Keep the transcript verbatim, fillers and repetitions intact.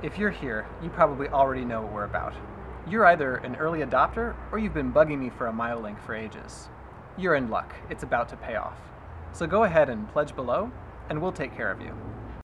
If you're here, you probably already know what we're about. You're either an early adopter or you've been bugging me for a MyoLink for ages. You're in luck, it's about to pay off. So go ahead and pledge below, and we'll take care of you.